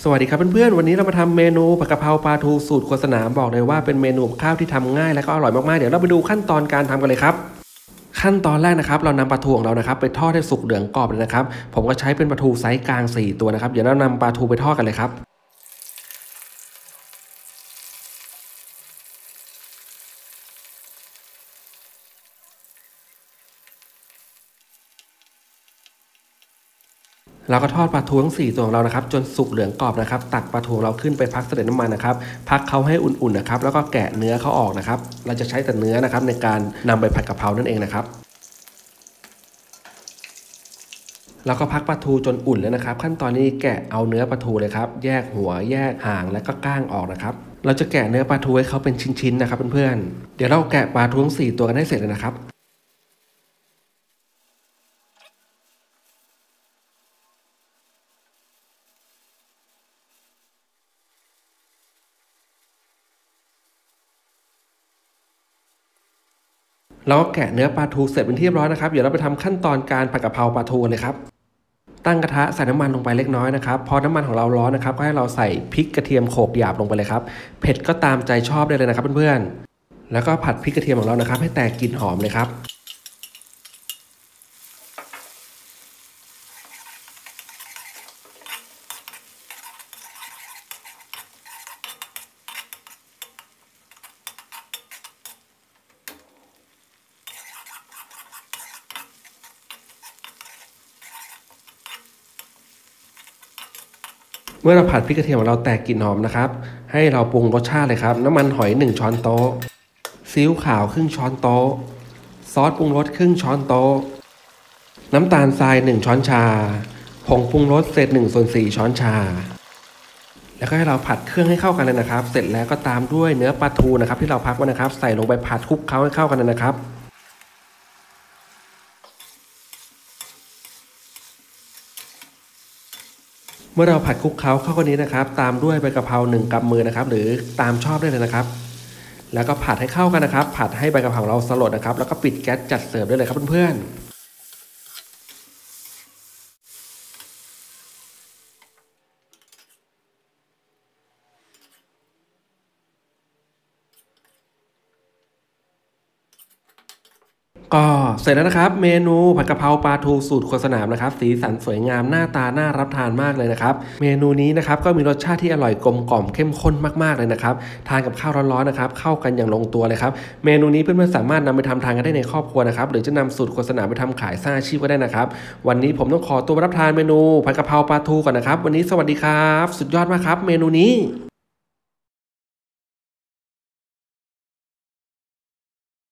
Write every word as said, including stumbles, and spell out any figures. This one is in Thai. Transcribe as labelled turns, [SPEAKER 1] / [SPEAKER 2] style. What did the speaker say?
[SPEAKER 1] สวัสดีครับเพื่อนๆวันนี้เรามาทำเมนูผัดกะเพราปลาทูสูตรครัวสนามบอกเลยว่าเป็นเมนูกับข้าวที่ทำง่ายและก็อร่อยมากๆเดี๋ยวเราไปดูขั้นตอนการทำกันเลยครับขั้นตอนแรกนะครับเรานำปลาทูของเรานะครับไปทอดให้สุกเหลืองกรอบเลยนะครับผมก็ใช้เป็นปลาทูไซส์กลางสี่ตัวนะครับเดี๋ยวเรานำปลาทูไปทอดกันเลยครับเราก็ทอดปลาทูทั้งสี่ตัวของเรานะครับจนสุกเหลืองกรอบนะครับตักปลาทูเราขึ้นไปพักเสด็จน้ำมันนะครับพักเขาให้อุ่นๆนะครับแล้วก็แกะเนื้อเขาออกนะครับเราจะใช้แต่เนื้อนะครับในการนำไปผัดกะเพรานั่นเองนะครับเราก็พักปลาทูจนอุ่นแล้วนะครับขั้นตอนนี้แกะเอาเนื้อปลาทูเลยครับแยกหัวแยกหางและก็ก้างออกนะครับเราจะแกะเนื้อปลาทูให้เขาเป็นชิ้นๆนะครับเพื่อนๆเดี๋ยวเราแกะปลาทูทั้งสี่ตัวกันให้เสร็จเลยนะครับเราก็แกะเนื้อปลาทูเสร็จเป็นที่เรียบร้อยนะครับเดี๋ยวเราไปทำขั้นตอนการผัดกะเพราปลาทูเลยครับตั้งกระทะใส่น้ำมันลงไปเล็กน้อยนะครับพอน้ำมันของเราร้อนนะครับก็ให้เราใส่พริกกระเทียมโขลกหยาบลงไปเลยครับเผ็ดก็ตามใจชอบได้เลยนะครับเพื่อนๆแล้วก็ผัดพริกกระเทียมของเรานะครับให้แตกกลิ่นหอมเลยครับเมื่อเราผัดพริกกระเทียมของเราแตกกลิ่นหอมนะครับให้เราปรุงรสชาติเลยครับน้ำมันหอยหนึ่งช้อนโต๊ะซีอิ๊วขาวครึ่งช้อนโต๊ะซอสปรุงรสครึ่งช้อนโต๊ะน้ำตาลทรายหนึ่งช้อนชาผงปรุงรสเศษหนึ่งส่วนสี่ช้อนชาแล้วก็ให้เราผัดเครื่องให้เข้ากันเลยนะครับเสร็จแล้วก็ตามด้วยเนื้อปลาทูนะครับที่เราพักไว้นะครับใส่ลงไปผัดคลุกเคล้าให้เข้ากันเลยนะครับเมื่อเราผัดคลุกเคล้าเข้ากันนี้นะครับตามด้วยใบกะเพราหนึ่งกำมือนะครับหรือตามชอบได้เลยนะครับแล้วก็ผัดให้เข้ากันนะครับผัดให้ใบกะเพราเราสลดนะครับแล้วก็ปิดแก๊สจัดเสิร์ฟได้เลยครับเพื่อนๆก็เสร็จแล้วนะครับเมนูผัดกะเพราปลาทูสูตรครัวสนามนะครับสีสันสวยงามหน้าตาน่ารับทานมากเลยนะครับเมนูนี้นะครับก็มีรสชาติที่อร่อยกลมกล่อมเข้มข้นมากๆเลยนะครับทานกับข้าวร้อนๆนะครับเข้ากันอย่างลงตัวเลยครับเมนูนี้เพื่อนๆสามารถนำไปทำทานกันได้ในครอบครัวนะครับหรือจะนำสูตรครัวสนามไปทำขายสร้างอาชีพก็ได้นะครับวันนี้ผมต้องขอตัวรับทานเมนูผัดกะเพราปลาทูก่อนนะครับวันนี้สวัสดีครับสุดยอดมากครับเมนูนี้